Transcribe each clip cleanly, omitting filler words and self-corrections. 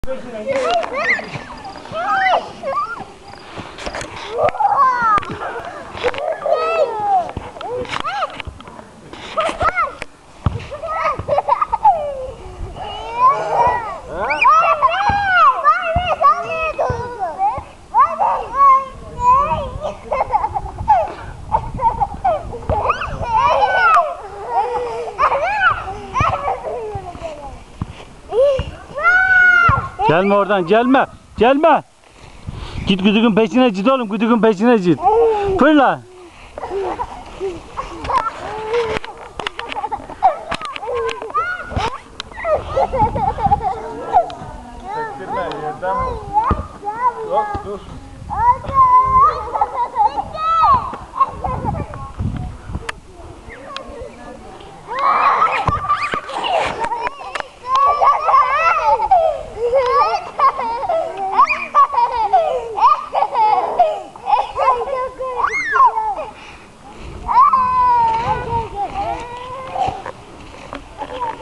Gelme oradan, gelme. Gelme. Git güdüğün peşine git oğlum, güdüğün peşine git. Fırla. Sektirme yerden vur. Yok dur.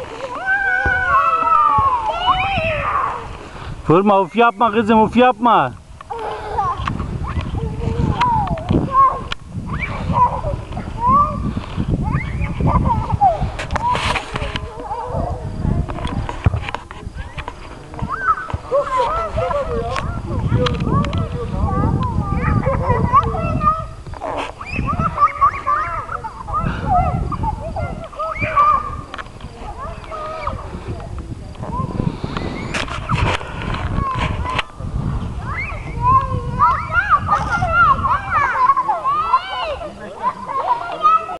Vurma, uf yapma kızım, uf yapma.